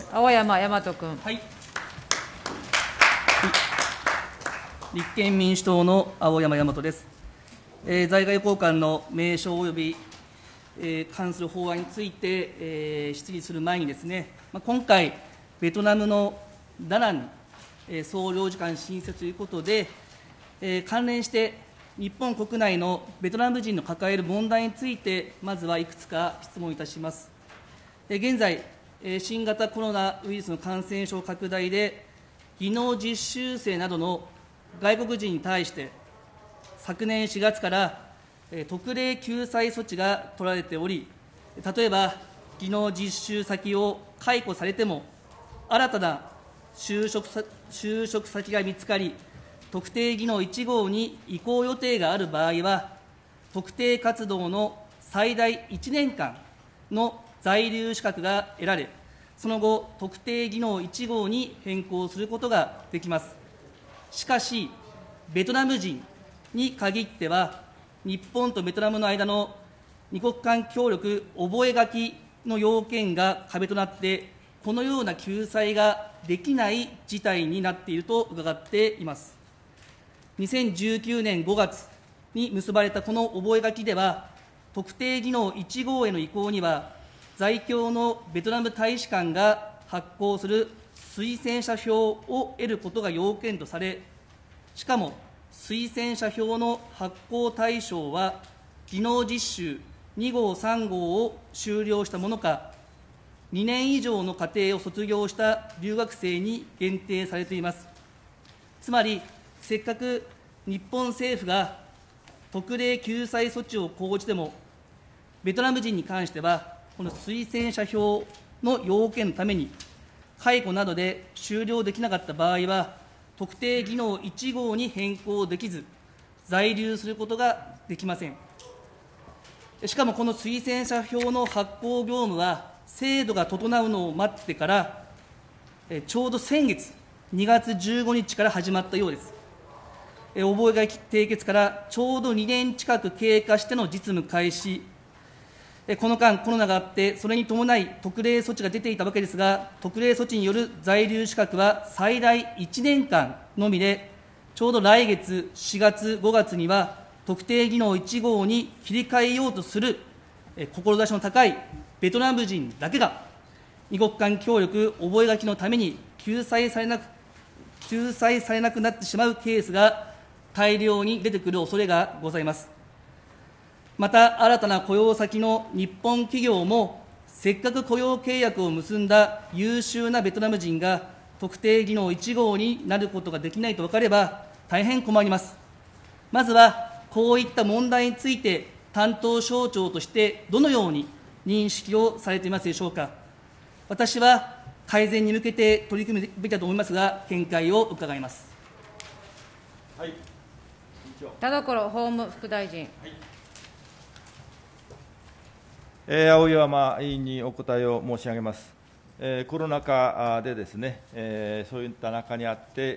青山大和君。 はい。立憲民主党の青山大和です。在外交官の名称及び、関する法案について、質疑する前にですね、今回、ベトナムのダナンに、総領事館新設ということで、関連して日本国内のベトナム人の抱える問題について、まずはいくつか質問いたします。現在、新型コロナウイルスの感染症拡大で、技能実習生などの外国人に対して、昨年4月から特例救済措置が取られており、例えば技能実習先を解雇されても、新たな就職先が見つかり、特定技能1号に移行予定がある場合は、特定活動の最大1年間の在留資格が得られ、その後、特定技能1号に変更することができます。しかし、ベトナム人に限っては、日本とベトナムの間の二国間協力覚書の要件が壁となって、このような救済ができない事態になっていると伺っています。2019年5月に結ばれたこの覚書では、特定技能1号への移行には、在京のベトナム大使館が発行する推薦者票を得ることが要件とされ、しかも推薦者票の発行対象は、技能実習2号、3号を修了したものか、2年以上の課程を卒業した留学生に限定されています。つまり、せっかく日本政府が特例救済措置を講じても、ベトナム人に関しては、この推薦者票の要件のために、解雇などで修了できなかった場合は、特定技能1号に変更できず、在留することができません。しかもこの推薦者票の発行業務は、制度が整うのを待ってから、ちょうど先月、2月15日から始まったようです。覚書締結からちょうど2年近く経過しての実務開始、この間、コロナがあって、それに伴い特例措置が出ていたわけですが、特例措置による在留資格は最大1年間のみで、ちょうど来月、4月、5月には、特定技能1号に切り替えようとする志の高いベトナム人だけが、二国間協力覚書のために救済されなくなってしまうケースが大量に出てくる恐れがございます。また、新たな雇用先の日本企業も、せっかく雇用契約を結んだ優秀なベトナム人が、特定技能1号になることができないと分かれば、大変困ります。まずは、こういった問題について、担当省庁としてどのように認識をされていますでしょうか。私は改善に向けて取り組むべきだと思いますが、見解を伺います。 はい、 田所法務副大臣。 青山委員にお答えを申し上げます。コロナ禍でですね、そういった中にあって、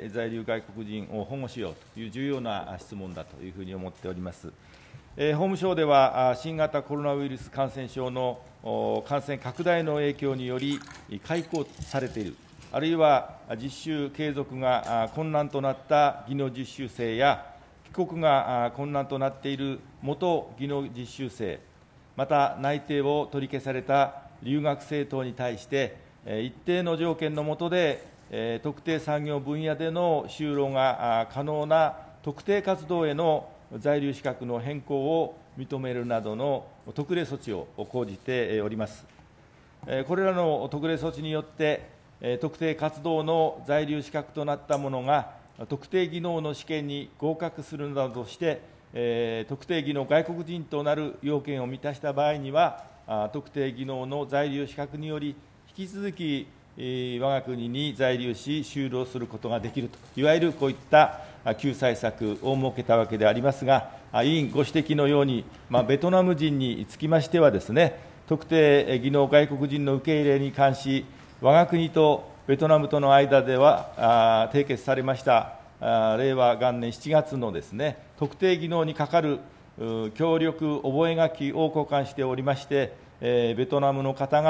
在留外国人を保護しようという重要な質問だというふうに思っております。法務省では、新型コロナウイルス感染症の感染拡大の影響により、解雇されている、あるいは実習継続が困難となった技能実習生や、帰国が困難となっている元技能実習生、また内定を取り消された留学生等に対して、一定の条件の下で、特定産業分野での就労が可能な特定活動への在留資格の変更を認めるなどの特例措置を講じております。これらの特例措置によって、特定活動の在留資格となった者が、特定技能の試験に合格するなどして、特定技能外国人となる要件を満たした場合には、特定技能の在留資格により、引き続き我が国に在留し、就労することができると、いわゆるこういった救済策を設けたわけでありますが、委員ご指摘のように、ベトナム人につきましてはですね、特定技能外国人の受け入れに関し、我が国とベトナムとの間では締結されました令和元年7月のですね、特定技能にかかる協力覚書を交換しておりまして、ベトナムの方が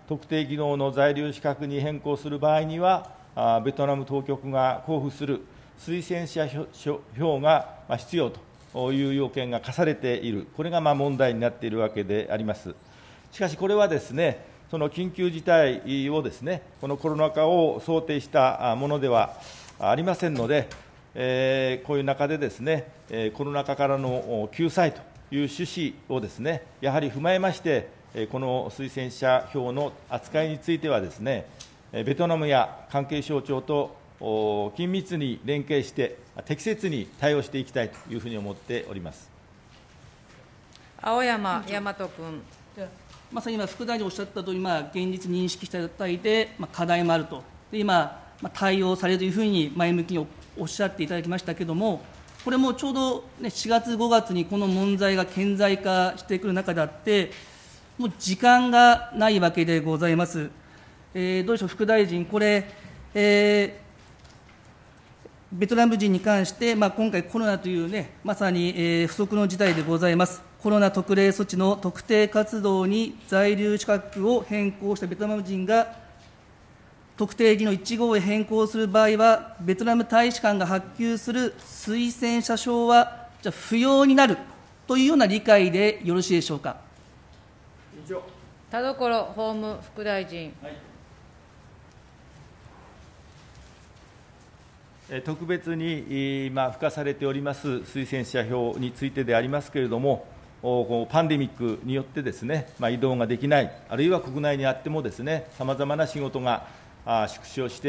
特定技能の在留資格に変更する場合には、ベトナム当局が交付する推薦者票が必要という要件が課されている、これが問題になっているわけであります。しかし、これはですね、その緊急事態をですね、このコロナ禍を想定したものではありませんので、こういう中でですね、コロナ禍からの救済という趣旨をですね、やはり踏まえまして、この推薦者票の扱いについてはですね、ベトナムや関係省庁と緊密に連携して、適切に対応していきたいというふうに思っております。 青山大和君。 まさに今、副大臣おっしゃったとおり、現実認識した状態で、課題もあると、で今、対応されるというふうに前向きにおっしゃっていただきましたけれども、これもちょうど、4月、5月にこの問題が顕在化してくる中であって、もう時間がないわけでございます。どうでしょう、副大臣、これ、ベトナム人に関して、今回、コロナというね、まさに、不測の事態でございます。コロナ特例措置の特定活動に在留資格を変更したベトナム人が、特定技能1号へ変更する場合は、ベトナム大使館が発給する推薦者証は、じゃ不要になるというような理解でよろしいでしょうか。 田所法務副大臣。 特別に付加されております推薦者票についてでありますけれども、パンデミックによってですね、移動ができない、あるいは国内にあってもですね、さまざまな仕事が縮小して、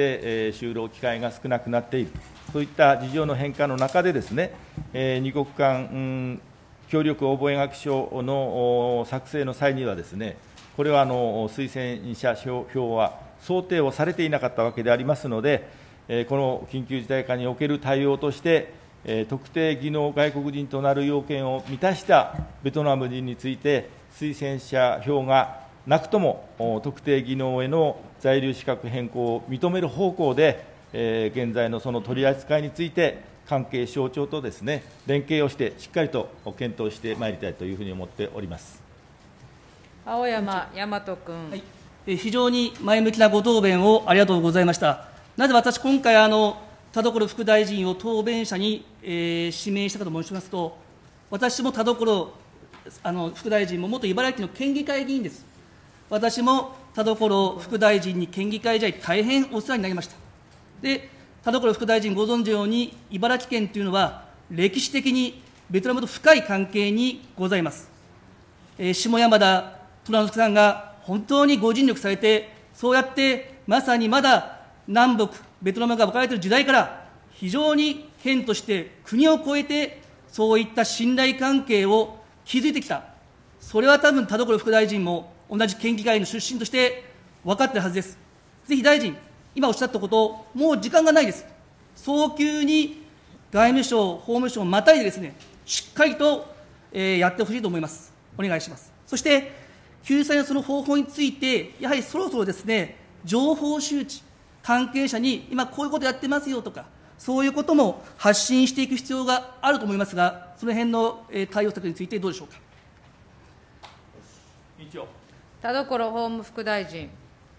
就労機会が少なくなっている、そういった事情の変化の中でですね、二国間協力覚書の作成の際にはですね、これは推薦者票は想定をされていなかったわけでありますので、この緊急事態下における対応として、特定技能外国人となる要件を満たしたベトナム人について、推薦者票がなくとも特定技能への在留資格変更を認める方向で、現在のその取り扱いについて、関係省庁とですね、連携をして、しっかりと検討してまいりたいというふうに思っております。 青山大和君。 非常に前向きなご答弁をありがとうございました。なぜ私、今回、田所副大臣を答弁者に、指名したかと申しますと、私も田所副大臣も元茨城の県議会議員です。私も田所副大臣に県議会時代、大変お世話になりました。で、田所副大臣ご存知のように、茨城県というのは、歴史的にベトナムと深い関係にございます。下山田虎之助さんが本当にご尽力されて、そうやってまさにまだ南北、ベトナムが分かれている時代から、非常に県として国を越えて、そういった信頼関係を築いてきた、それは多分田所副大臣も同じ県議会の出身として分かっているはずです。ぜひ大臣、今おっしゃったことを、もう時間がないです。早急に外務省、法務省をまたいでですね、しっかりとやってほしいと思います。お願いします。そして、救済のその方法について、やはりそろそろですね、情報周知、関係者に今こういうことやってますよとか、そういうことも発信していく必要があると思いますが、その辺の対応策についてどうでしょうか。 田所法務副大臣。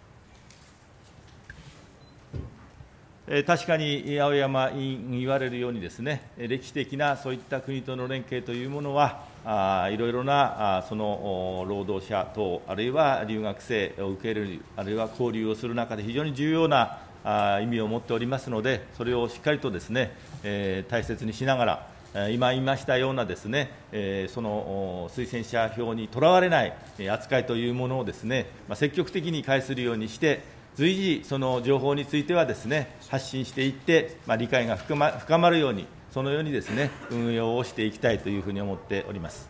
確かに青山委員言われるようにですね、歴史的なそういった国との連携というものは、いろいろなその労働者等、あるいは留学生を受け入れる、あるいは交流をする中で非常に重要な意味を持っておりますので、それをしっかりとですね、大切にしながら、今言いましたようなですね、その推薦者票にとらわれない扱いというものをですね、積極的に介するようにして、随時、その情報についてはですね、発信していって、理解が深まるように、そのようにですね、運用をしていきたいというふうに思っております。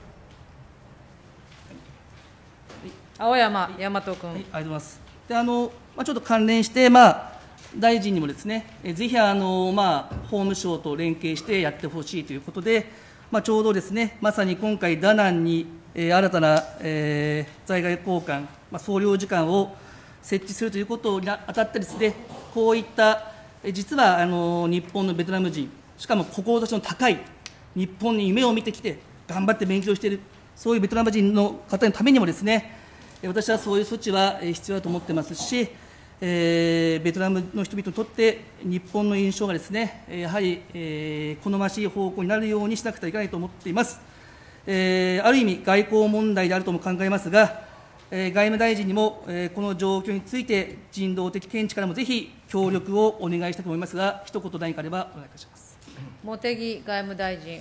青山大和君。 ありがとうございます。でちょっと関連して、大臣にもですね、ぜひ法務省と連携してやってほしいということで、ちょうどですね、まさに今回、ダナンに新たな在外公館、総領事館を設置するということにあたってですね、こういった実は日本のベトナム人、しかも志の高い、日本に夢を見てきて、頑張って勉強している、そういうベトナム人の方のためにもですね、 私はそういう措置は必要だと思ってますし、ベトナムの人々にとって日本の印象がですね、やはり、好ましい方向になるようにしなくてはいけないと思っています。ある意味、外交問題であるとも考えますが、外務大臣にも、この状況について、人道的見地からもぜひ協力をお願いしたいと思いますが、一言何かあればお願いいたします。 茂木外務大臣。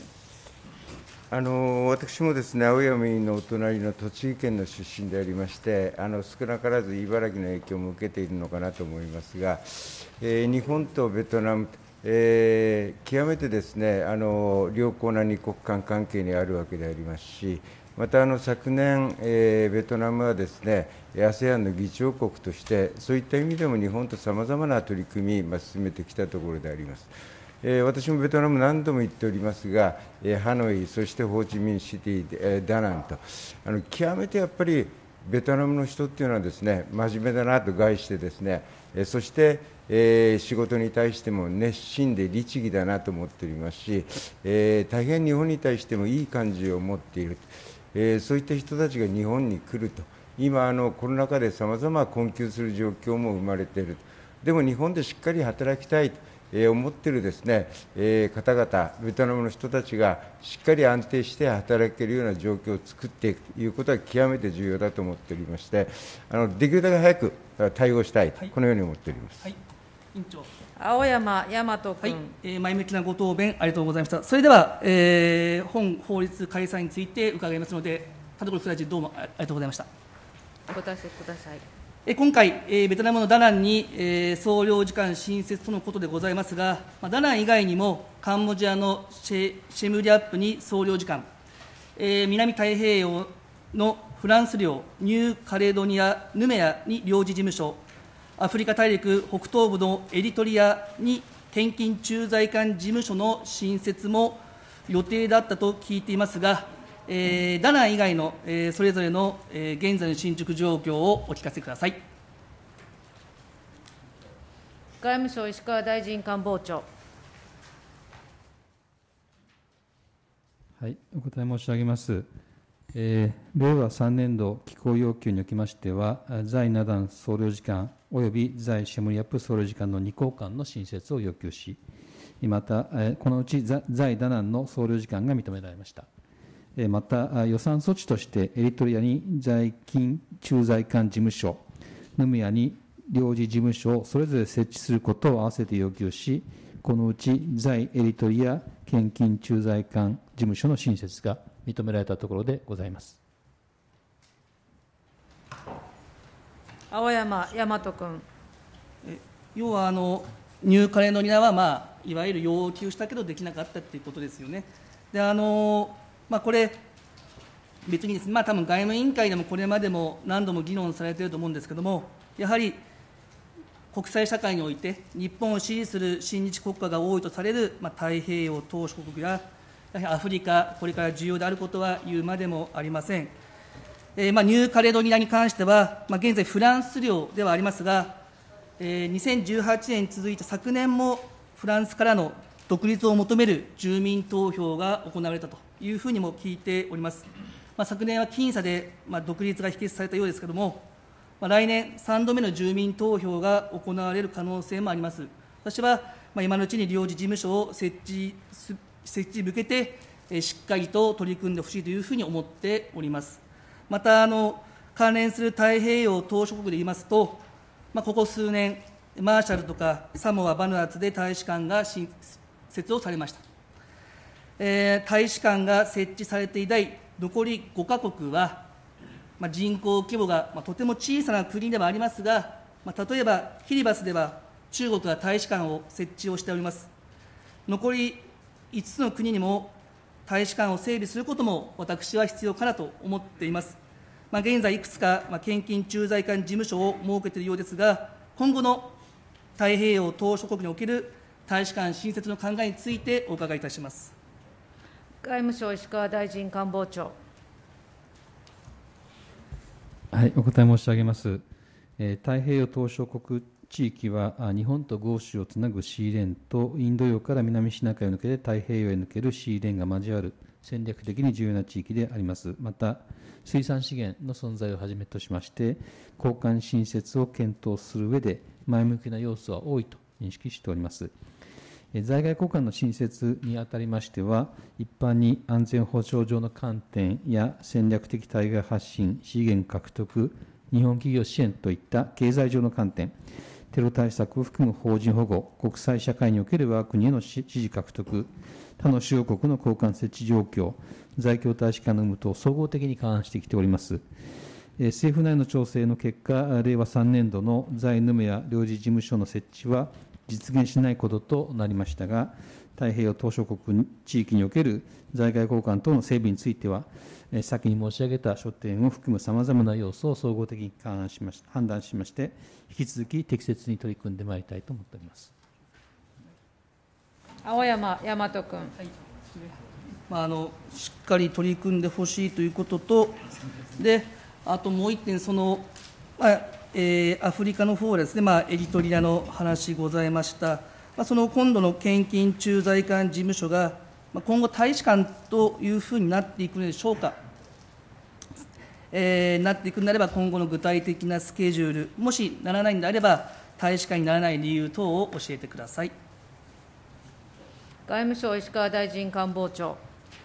私もですね、青山委員のお隣の栃木県の出身でありまして、少なからず茨城の影響も受けているのかなと思いますが、日本とベトナム、極めてですね、良好な二国間関係にあるわけでありますし、また昨年、ベトナムはですね、ASEAN の議長国として、そういった意味でも日本とさまざまな取り組み、進めてきたところであります。私もベトナム何度も行っておりますが、ハノイ、そしてホーチミンシティ、ダナンと、極めてやっぱりベトナムの人っていうのはですね、真面目だなと概してですね、そして、仕事に対しても熱心で律儀だなと思っておりますし、大変日本に対してもいい感じを持っている、そういった人たちが日本に来ると、今、コロナ禍でさまざま困窮する状況も生まれている、でも日本でしっかり働きたいと。思っているですね、方々、ベトナムの人たちがしっかり安定して働けるような状況を作っていくということは極めて重要だと思っておりまして、できるだけ早く対応したい、はい、このように思っております。 はい、委員長。 青山大和君。 はい、前向きなご答弁ありがとうございました。それでは、本法律改正について伺いますので、田所副大臣、どうもありがとうございました。 お答えください。 今回、ベトナムのダナンに総領事館新設とのことでございますが、ダナン以外にもカンボジアのシェムリアップに総領事館、南太平洋のフランス領ニューカレドニア・ヌメアに領事事務所、アフリカ大陸北東部のエリトリアに転勤駐在官事務所の新設も予定だったと聞いていますが、ダナン以外の、それぞれの、現在の進捗状況をお聞かせください。 外務省、石川大臣官房長。 はい、お答え申し上げます。令和3年度機構要求におきましては、在ナダン総領事館および在シェムリアップ総領事館の2校間の新設を要求し、また、このうち在ダナンの総領事館が認められました。また、予算措置として、エリトリアに在勤駐在官事務所、ヌメアに領事事務所をそれぞれ設置することを合わせて要求し、このうち在エリトリア献金駐在官事務所の新設が認められたところでございます。 青山大和君。 要はニューカレドニアは、いわゆる要求したけどできなかったということですよね。でこれ、別にですね、多分外務委員会でもこれまでも何度も議論されていると思うんですけれども、やはり国際社会において、日本を支持する親日国家が多いとされる、太平洋島しょ国や、やはりアフリカ、これから重要であることは言うまでもありません。ニューカレドニアに関しては、現在、フランス領ではありますが、2018年に続いて昨年もフランスからの独立を求める住民投票が行われたというふうにも聞いております。昨年は僅差で独立が否決されたようですけれども、来年3度目の住民投票が行われる可能性もあります。私は今のうちに領事事務所を設置に向けて、しっかりと取り組んでほしいというふうに思っております。また関連する太平洋島しょ国で言いますと、ここ数年、マーシャルとかサモア、バヌアツで大使館が新設をされました。大使館が設置されて以来、残り5カ国は、人口規模がとても小さな国ではありますが、例えばキリバスでは中国が大使館を設置をしております。残り5つの国にも大使館を整備することも私は必要かなと思っています。現在いくつか献金駐在官事務所を設けているようですが、今後の太平洋島しょ国における大使館新設の考えについてお伺いいたします。 外務省、石川大臣官房長。 はい、お答え申し上げます。太平洋島しょ国地域は日本と豪州をつなぐシーレーンとインド洋から南シナ海を抜けて太平洋へ抜けるシーレーンが交わる戦略的に重要な地域であります。また、水産資源の存在をはじめとしまして、交換新設を検討する上で前向きな要素は多いと認識しております。在外交換の新設にあたりましては、一般に安全保障上の観点や戦略的対外発信、資源獲得、日本企業支援といった経済上の観点、テロ対策を含む邦人保護、国際社会における我が国への支持獲得、他の主要国の交換設置状況、在京大使館の有無と総合的に勘案してきております。政府内の調整の結果、令和3年度の在ヌメア領事事務所の設置は実現しないこととなりましたが、太平洋島しょ国地域における在外交換等の整備については、先に申し上げた諸点を含むさまざまな要素を総合的に判断しまして、引き続き適切に取り組んでまいりたいと思っております。 青山大和君。 しっかり取り組んでほしいということと、であともう一点、アフリカの方はですね、エリトリアの話ございました、その今度の献金駐在館事務所が、今後、大使館というふうになっていくのでしょうか、なっていくのであれば、今後の具体的なスケジュール、もしならないのであれば、大使館にならない理由等を教えてください。 外務省、石川大臣官房長。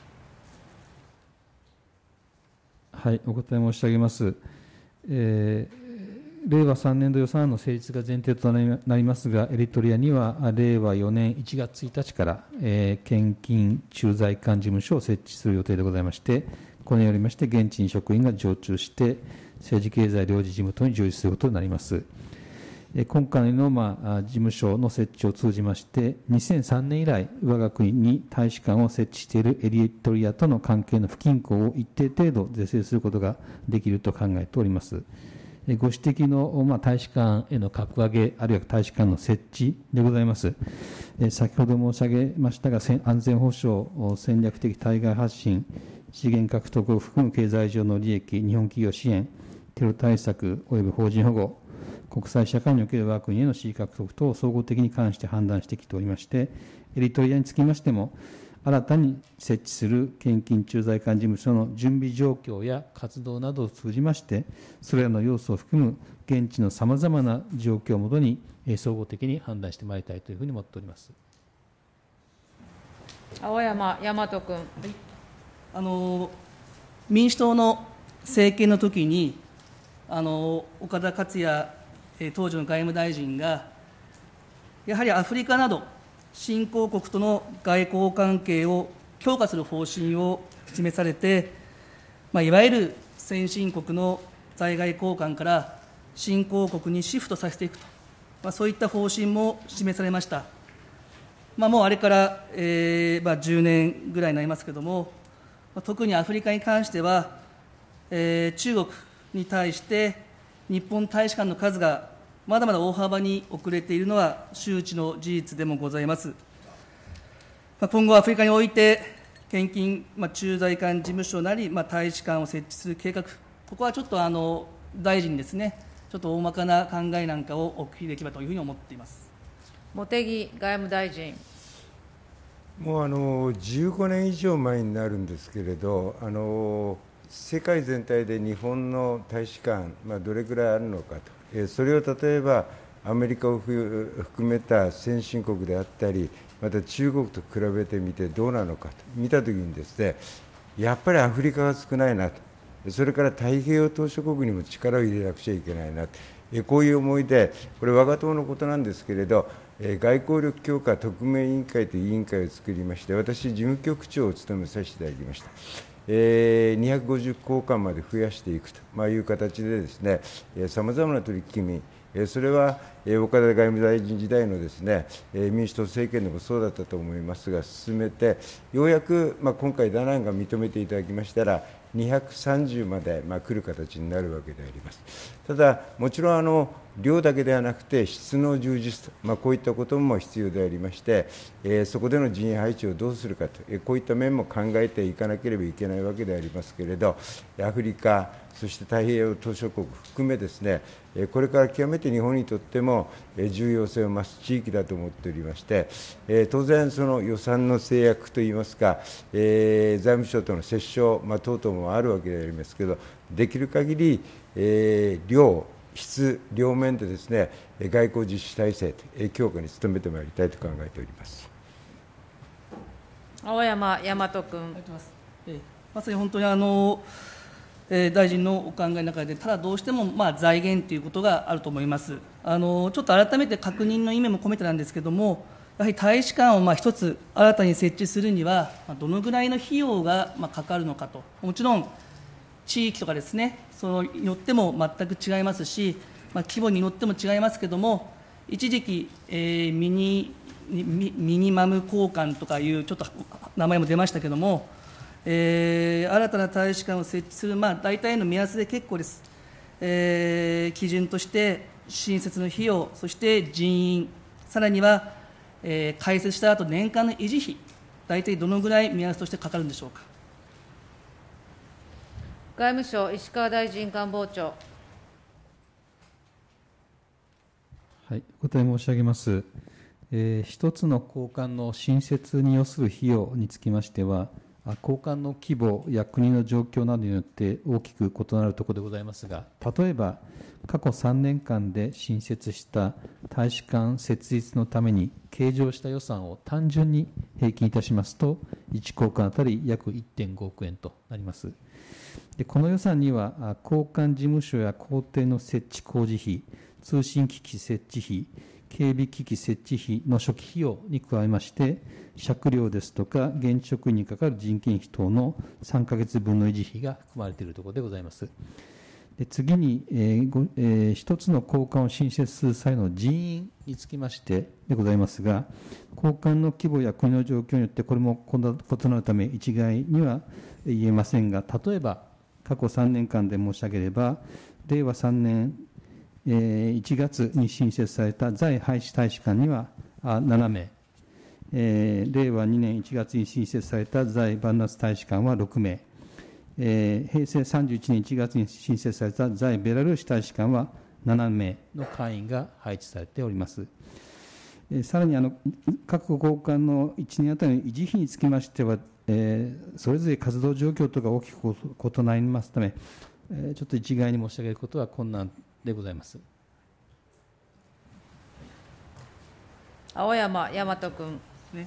はい、お答え申し上げます。令和3年度予算案の成立が前提となりますが、エリトリアには令和4年1月1日から、献金駐在館事務所を設置する予定でございまして、これによりまして、現地に職員が常駐して、政治経済領事事務等に従事することになります。今回の事務所の設置を通じまして、2003年以来、我が国に大使館を設置しているエリトリアとの関係の不均衡を一定程度是正することができると考えております。ご指摘の大使館への格上げ、あるいは大使館の設置でございます。先ほど申し上げましたが、安全保障、戦略的対外発信、資源獲得を含む経済上の利益、日本企業支援、テロ対策及び邦人保護、国際社会における我が国への支持獲得等を総合的に関して判断してきておりまして、エリトリアにつきましても、新たに設置する献金駐在館事務所の準備状況や活動などを通じまして、それらの要素を含む現地のさまざまな状況をもとに、総合的に判断してまいりたいというふうに思っております。 青山大和君。 民主党の政権の時に、岡田克也当時の外務大臣が、やはりアフリカなど、新興国との外交関係を強化する方針を示されて、いわゆる先進国の在外交換から新興国にシフトさせていくと、そういった方針も示されました。もうあれから、10年ぐらいになりますけれども、特にアフリカに関しては、中国に対して日本大使館の数がまだまだ大幅に遅れているのは周知の事実でもございます。今後、アフリカにおいて、献金駐在館事務所なり、大使館を設置する計画、ここはちょっと大臣にですね、ちょっと大まかな考えなんかをお聞きできればというふうに思っています。 茂木外務大臣。 もう15年以上前になるんですけれど、世界全体で日本の大使館、どれくらいあるのかと、それを例えばアメリカを含めた先進国であったり、また中国と比べてみてどうなのかと見たときにですね、やっぱりアフリカが少ないなと、それから太平洋島しょ国にも力を入れなくちゃいけないなと、こういう思いで、これ、我が党のことなんですけれど、外交力強化特命委員会という委員会を作りまして、私、事務局長を務めさせていただきました。250交換まで増やしていくという形でですね、さまざまな取り組み、それは岡田外務大臣時代のですね、民主党政権でもそうだったと思いますが、進めて、ようやく今回、ダナンが認めていただきましたら、230まで来る形になるわけであります。ただ、もちろん量だけではなくて、質の充実と、こういったことも必要でありまして、そこでの人員配置をどうするかと、こういった面も考えていかなければいけないわけでありますけれど、アフリカ、 そして太平洋島しょ国含めですね、これから極めて日本にとっても重要性を増す地域だと思っておりまして、当然、その予算の制約といいますか、財務省との折衝、等々もあるわけでありますけれど、できる限り、量、質、両面でですね、外交実施体制強化に努めてまいりたいと考えております。 青山大和君。 まさに本当に大臣のお考えの中で、ただどうしても財源ということがあると思います。ちょっと改めて確認の意味も込めてなんですけれども、やはり大使館を一つ新たに設置するには、どのぐらいの費用がかかるのかと、もちろん地域とかですね、そのによっても全く違いますし、規模によっても違いますけれども、一時期、ミニマム交換とかいうちょっと名前も出ましたけれども、新たな大使館を設置する、大体の目安で結構です。基準として、新設の費用、そして人員、さらには、開設した後年間の維持費、大体どのぐらい目安としてかかるんでしょうか。 外務省、石川大臣官房長。 はい、お答え申し上げます。一つの高官の新設に要する費用につきましては、高官の規模や国の状況などによって大きく異なるところでございますが、例えば、過去3年間で新設した大使館設立のために計上した予算を単純に平均いたしますと、1高官当たり約 1.5 億円となります。でこの予算には、高官事務所や公邸の設置工事費、通信機器設置費、警備機器設置費の初期費用に加えまして、借料ですとか、現地職員にかかる人件費等の3ヶ月分の維持費が含まれているところでございます。で次に、一つの高官を新設する際の人員につきましてでございますが、高官の規模や国の状況によって、これも異なるため、一概には言えませんが、例えば、過去3年間で申し上げれば、令和3年1月に新設された在廃止大使館には7名、令和2年1月に新設された在万夏大使館は6名、平成31年1月に新設された在ベラルーシ大使館は7名の会員が配置されております。さらに各高官の1年あたりの維持費につきましては、それぞれ活動状況とか大きく異なりますため、ちょっと一概に申し上げることは困難でございます。 青山大和君。 ね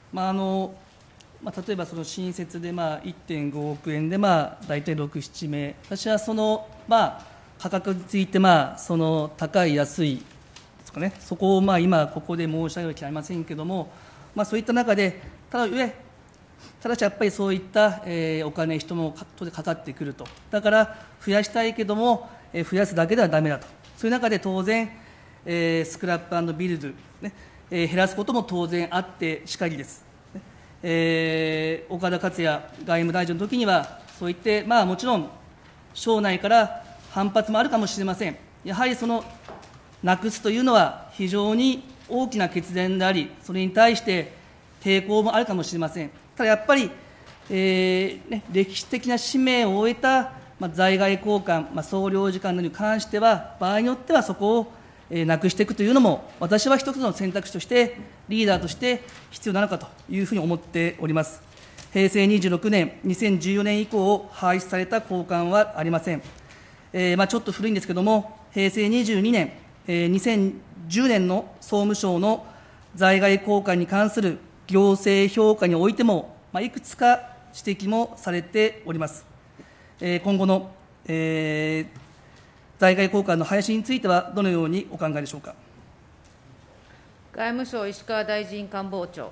例えばその新設で1.5 億円で大体6、7名、私はその価格についてその高い、安いですかね、そこを今、ここで申し上げるわけありませんけれども、そういった中で、ただしやっぱりそういったお金、人もかかってくると、だから増やしたいけども、増やすだけではだめだと、そういう中で当然、スクラップ&ビルド、減らすことも当然あってしかりです。岡田克也外務大臣の時には、そういって、もちろん、省内から反発もあるかもしれません。やはりなくすというのは非常に大きな決断であり、それに対して抵抗もあるかもしれません。ただやっぱり、歴史的な使命を終えた、在外公館、総領事館などに関しては、場合によってはそこをなくしていくというのも、私は一つの選択肢として、リーダーとして必要なのかというふうに思っております。平成26年、2014年以降、廃止された公館はありません。ちょっと古いんですけれども、平成22年、2010年の総務省の在外公館に関する行政評価においても、いくつか指摘もされております。今後の、在外公館の廃止については、どのようにお考えでしょうか。 外務省、石川大臣官房長。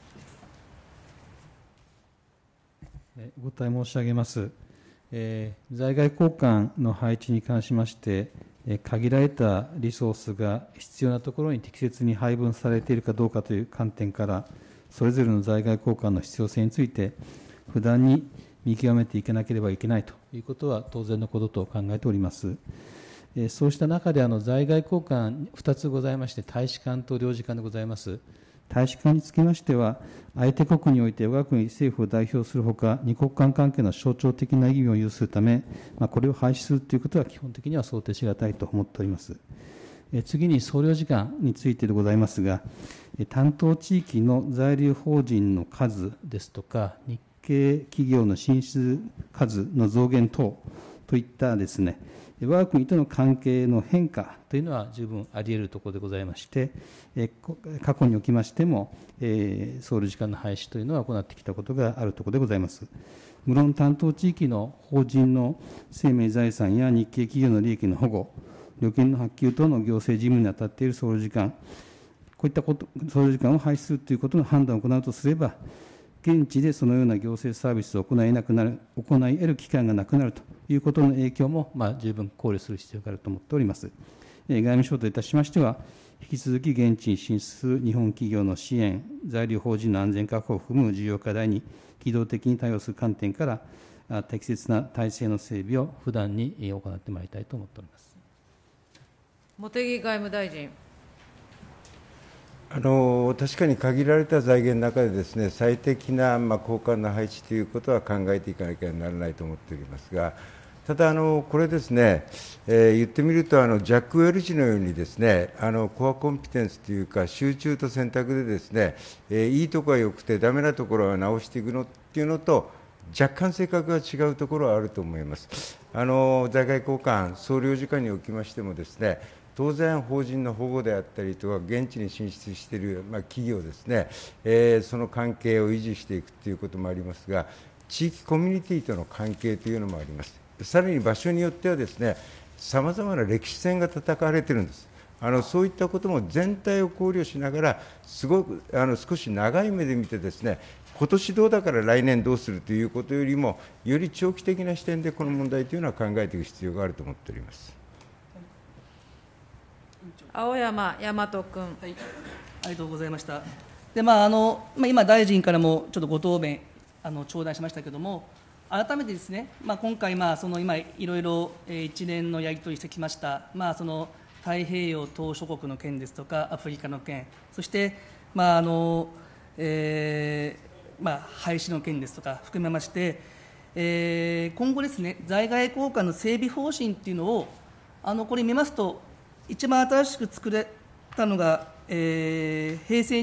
お答え申し上げます。在外公館の配置に関しまして、限られたリソースが必要なところに適切に配分されているかどうかという観点から、それぞれの在外公館の必要性について、不断に見極めていかなければいけないということは当然のことと考えております。そうした中で在外公館2つございまして、大使館と領事館でございます。 大使館につきましては、相手国において我が国政府を代表するほか、二国間関係の象徴的な意義を有するため、これを廃止するということは基本的には想定しがたいと思っております。次に総領事館についてでございますが、担当地域の在留邦人の数ですとか、日系企業の進出数の増減等といったですね、我が国との関係の変化というのは十分あり得るところでございまして、過去におきましても、総領事館の廃止というのは行ってきたことがあるところでございます。無論、担当地域の法人の生命財産や日系企業の利益の保護、旅券の発給等の行政事務に当たっている総領事館、こういった総領事館を廃止するということの判断を行うとすれば、現地でそのような行政サービスを行い得る機会がなくなるということの影響も、十分考慮する必要があると思っております。外務省といたしましては、引き続き現地に進出する日本企業の支援、在留邦人の安全確保を含む重要課題に機動的に対応する観点から、適切な体制の整備を不断に行ってまいりたいと思っております。 茂木外務大臣。 確かに限られた財源の中でですね、最適な高官の配置ということは考えていかなきゃならないと思っておりますが、ただ、これですね、言ってみると、ジャック・ウェルジのようにですね、コアコンピテンスというか、集中と選択でですね、いいところはよくて、ダメなところは直していくのっていうのと、若干性格が違うところはあると思います。在外公館、総領事館におきましてもですね、当然、法人の保護であったりとか、現地に進出している企業ですね、その関係を維持していくということもありますが、地域コミュニティとの関係というのもあります。さらに場所によってはですね、さまざまな歴史戦が戦われているんです。そういったことも全体を考慮しながら、少し長い目で見てですね、今年どうだから来年どうするということよりも、より長期的な視点でこの問題というのは考えていく必要があると思っております。 青山大和君。 ありがとうございました。で今、大臣からもちょっとご答弁頂戴しましたけれども、改めてですね、今回、今、いろいろ一連のやり取りしてきました、その太平洋島諸国の件ですとか、アフリカの件、そして、廃止の件ですとか含めまして、今後ですね、在外公館の整備方針っていうのを、これ見ますと、一番新しく作れたのが、平成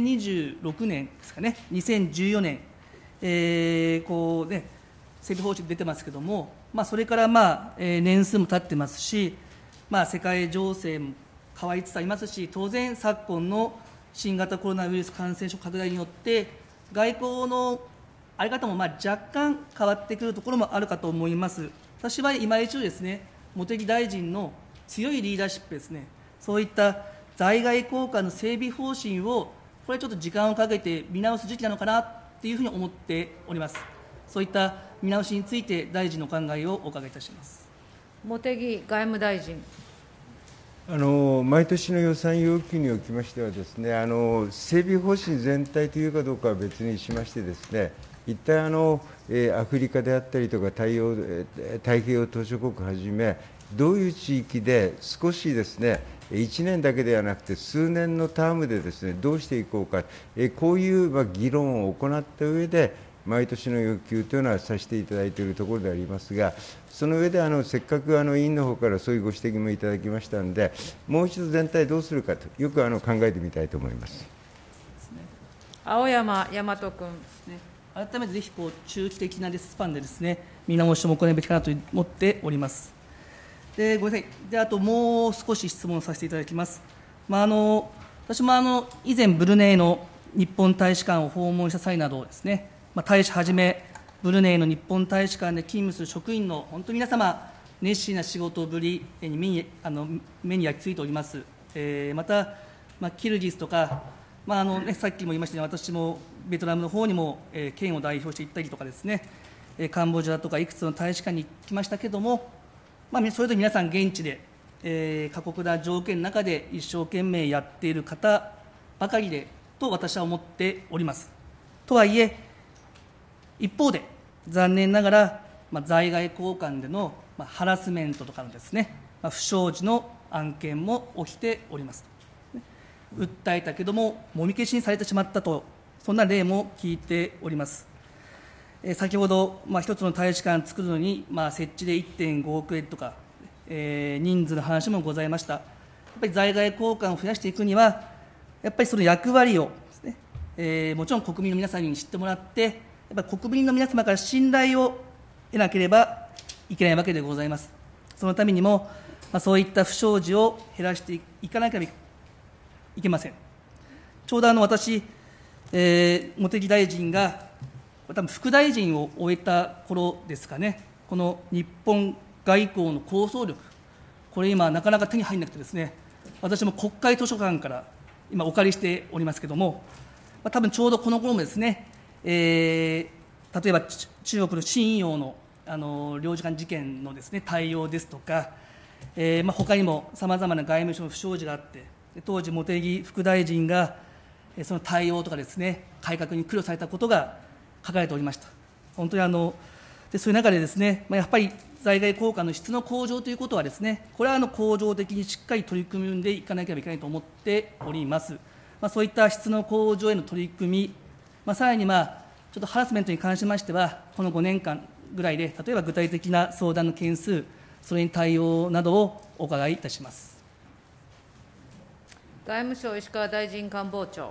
26年ですかね、2014年、整備方針出てますけれども、それから年数も経ってますし、世界情勢も変わりつつありますし、当然、昨今の新型コロナウイルス感染症拡大によって、外交の在り方も若干変わってくるところもあるかと思います。私は今一度ですね、茂木大臣の強いリーダーシップですね、そういった在外公館の整備方針を、これちょっと時間をかけて見直す時期なのかなというふうに思っております。そういった見直しについて、大臣のお考えをお伺いいたします。 茂木外務大臣。 毎年の予算要求におきましてはですね、整備方針全体というかどうかは別にしましてですね、一体アフリカであったりとか太平洋島しょ国はじめ、どういう地域で少しですね、1年だけではなくて数年のタームでですね、どうしていこうか、こういう議論を行った上で、毎年の要求というのはさせていただいているところでありますが、その上でせっかく委員の方からそういうご指摘もいただきましたので、もう一度全体どうするかと、よく考えてみたいと思います。 青山大和君。 改めてぜひ中期的なスパンでですね、見直しも行うべきかなと思っております。ごめんなさい。あともう少し質問させていただきます。私も以前、ブルネイの日本大使館を訪問した際などですね、大使はじめ、ブルネイの日本大使館で勤務する職員の本当に皆様、熱心な仕事ぶりに目に焼き付いております。また、キルギスとか、さっきも言いましたように、私もベトナムの方にも県を代表して行ったりとかですね、カンボジアとかいくつの大使館に行きましたけれども、それぞれ皆さん現地で、過酷な条件の中で一生懸命やっている方ばかりでと私は思っております。とはいえ、一方で残念ながら、在外公館でのハラスメントとかのですね、不祥事の案件も起きております。 訴えたけども、もみ消しにされてしまったと、そんな例も聞いております。先ほど、一つの大使館を作るのに、設置で 1.5 億円とか、人数の話もございました。やっぱり在外公館を増やしていくには、やっぱりその役割をですね、もちろん国民の皆さんに知ってもらって、やっぱり国民の皆様から信頼を得なければいけないわけでございます。そのためにも、そういった不祥事を減らしていかなければいけません。ちょうど私、茂木大臣が、多分副大臣を終えた頃ですかね、この日本外交の構想力、これ今、なかなか手に入らなくてですね、私も国会図書館から今、お借りしておりますけれども、多分ちょうどこの頃もですね、例えば中国の新陽の領事館事件のですね、対応ですとか、他にもさまざまな外務省の不祥事があって、当時、茂木副大臣がその対応とかですね、改革に苦慮されたことが書かれておりました。本当にそういう中でですね、やっぱり在外公館の質の向上ということはですね、これは向上的にしっかり取り組んでいかなければいけないと思っております。そういった質の向上への取り組み、さらにちょっとハラスメントに関しましては、この5年間ぐらいで、例えば具体的な相談の件数、それに対応などをお伺いいたします。 外務省、石川大臣官房長。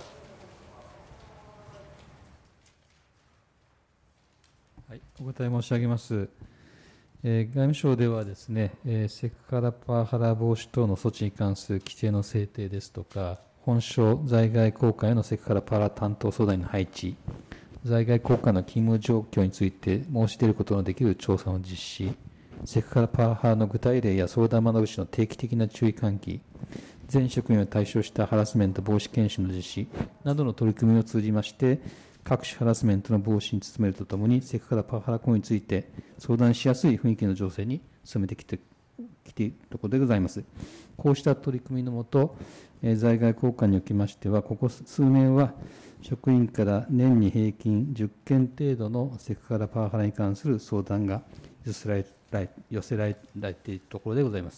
お答え申し上げます。外務省ではですね、セクハラ、パワハラ防止等の措置に関する規定の制定ですとか、本省在外公館へのセクハラ、パワハラ担当相談員の配置、在外公館の勤務状況について申し出ることのできる調査の実施、セクハラ、パワハラの具体例や相談窓口の定期的な注意喚起、全職員を対象したハラスメント防止研修の実施などの取り組みを通じまして、各種ハラスメントの防止に努めるとともに、セクハラ、パワハラ行為について相談しやすい雰囲気の醸成に努めてきているところでございます。こうした取り組みのもと、在外公館におきましては、ここ数年は職員から年に平均10件程度のセクハラ、パワハラに関する相談が寄せられているところでございます。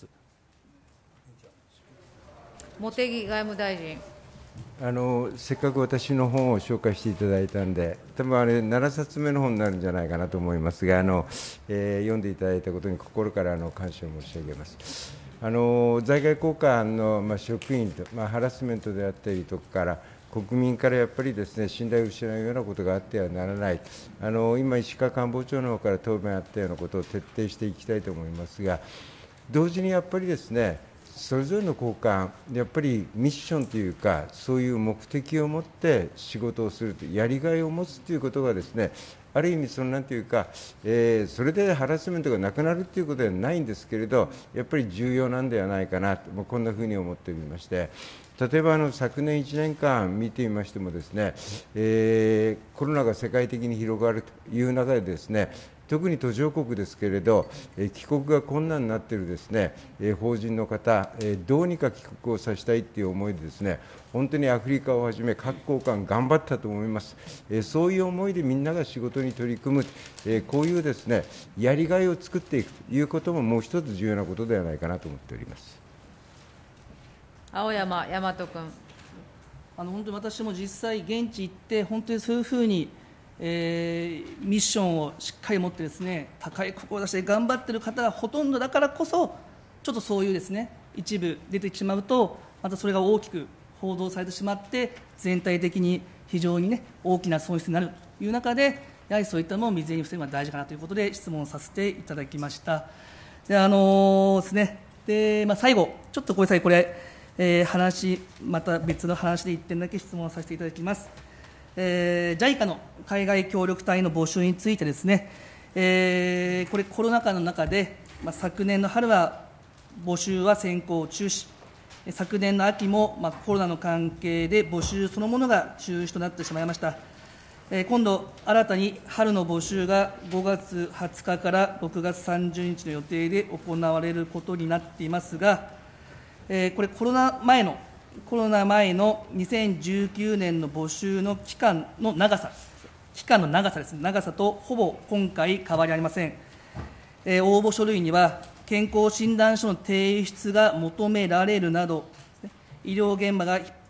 茂木外務大臣。 せっかく私の本を紹介していただいたんで、多分7冊目の本になるんじゃないかなと思いますが、読んでいただいたことに心から感謝を申し上げます。在外公館の職員と、ハラスメントであったりとか国民からやっぱりですね、信頼を失うようなことがあってはならない、今、石川官房長の方から答弁あったようなことを徹底していきたいと思いますが、同時にやっぱりですね、それぞれの公館、やっぱりミッションというか、そういう目的を持って仕事をすると、やりがいを持つということがですね、ある意味、なんていうか、それでハラスメントがなくなるということではないんですけれど、やっぱり重要なんではないかなと、こんなふうに思っておりまして、例えば昨年1年間見てみましてもですね、コロナが世界的に広がるという中でですね、特に途上国ですけれど、帰国が困難になっているですね、法人の方、どうにか帰国をさせたいという思いでですね、本当にアフリカをはじめ各公館頑張ったと思います。そういう思いでみんなが仕事に取り組む、こういうですね、やりがいを作っていくということももう一つ重要なことではないかなと思っております。 青山大和君。 本当に私も実際現地行って、本当にそういうふうにミッションをしっかり持ってですね、高い志で頑張っている方がほとんどだからこそ、ちょっとそういうですね、一部出てしまうと、またそれが大きく報道されてしまって、全体的に非常にね、大きな損失になるという中で、やはりそういったのを未然に防ぐのが大事かなということで、質問させていただきました。でですね、で最後、ちょっとごめんなさい、これ、また別の話で1点だけ質問させていただきます。JICA の海外協力隊の募集についてですね、これコロナ禍の中で、昨年の春は募集は先行中止、昨年の秋も、コロナの関係で募集そのものが中止となってしまいました。今度、新たに春の募集が5月20日から6月30日の予定で行われることになっていますが、これコロナ前の2019年の募集の期間の長さですね、長さとほぼ今回変わりありません。応募書類には、健康診断書の提出が求められるなど、医療現場が逼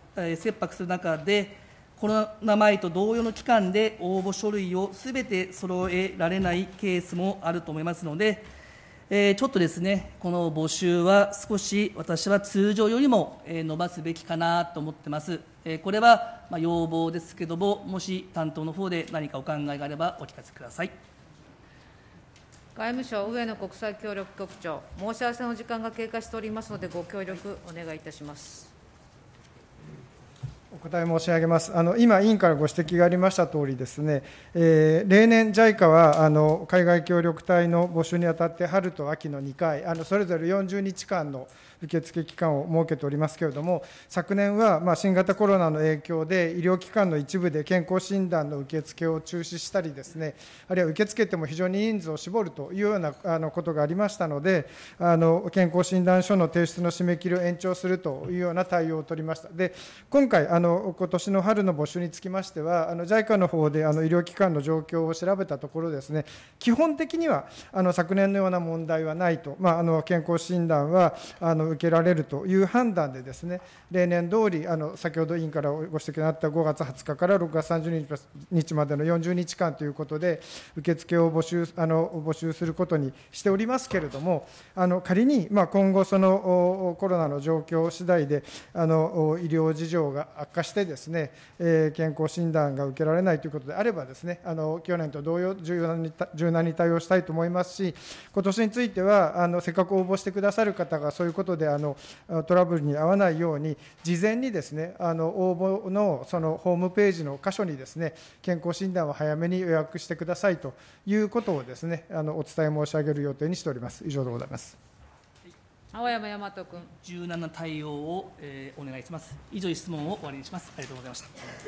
切迫する中で、コロナ前と同様の期間で応募書類をすべて揃えられないケースもあると思いますので、ちょっとですね、この募集は少し私は通常よりも伸ばすべきかなと思ってます。これは要望ですけども、もし担当の方で何かお考えがあればお聞かせください。 外務省上野国際協力局長、申し合わせの時間が経過しておりますので、ご協力お願いいたします。 お答え申し上げます。今、委員からご指摘がありましたとおりですね、例年、JICA は海外協力隊の募集にあたって、春と秋の2回、それぞれ40日間の受付期間を設けておりますけれども、昨年は新型コロナの影響で、医療機関の一部で健康診断の受付を中止したりですね、あるいは受け付けても非常に人数を絞るというようなことがありましたので、健康診断書の提出の締め切りを延長するというような対応を取りました。で、今回、今年の春の募集につきましては、JICA の方で医療機関の状況を調べたところですね、基本的には昨年のような問題はないと、健康診断は受けられるという判断でですね、例年通り、先ほど委員からご指摘のあった5月20日から6月30日までの40日間ということで、受付を募集することにしておりますけれども、仮に今後、そのコロナの状況次第で、医療事情が悪化してですね、健康診断が受けられないということであればですね、去年と同様、柔軟に対応したいと思いますし、今年については、せっかく応募してくださる方がそういうことでトラブルに遭わないように、事前にですね、応募のそのホームページの箇所にですね、健康診断を早めに予約してくださいということをですね、お伝え申し上げる予定にしております。以上でございます。 青山大和君。 柔軟な対応を、お願いします。以上、質問を終わりにします。ありがとうございました。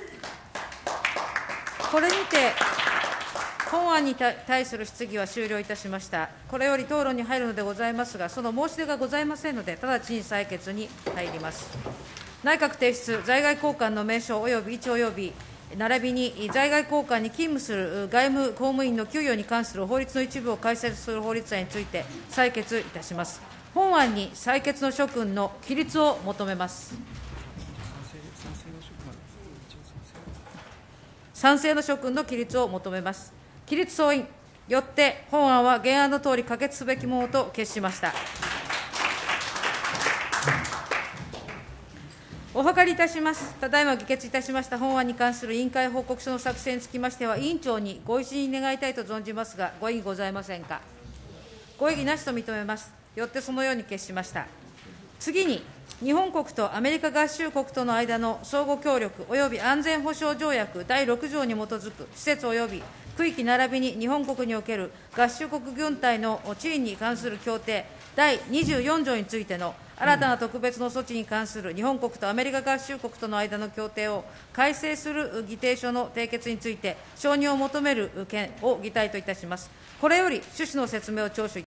これにて、本案に対する質疑は終了いたしました。これより討論に入るのでございますが、その申し出がございませんので、直ちに採決に入ります。内閣提出、在外公館の名称及び位置及び並びに在外公館に勤務する外務公務員の給与に関する法律の一部を改正する法律案について採決いたします。本案に採決の諸君の起立を求めます。賛成の諸君の起立を求めます。起立総員。よって本案は原案のとおり可決すべきものと決しました。お諮りいたします。ただいま議決いたしました本案に関する委員会報告書の作成につきましては、委員長にご一任願いたいと存じますが、ご異議ございませんか。ご異議なしと認めます。よってそのように決しました。次に、日本国とアメリカ合衆国との間の相互協力及び安全保障条約第6条に基づく施設及び区域並びに日本国における合衆国軍隊の地位に関する協定第24条についての新たな特別の措置に関する日本国とアメリカ合衆国との間の協定を改正する議定書の締結について承認を求める件を議題といたします。これより趣旨の説明を聴取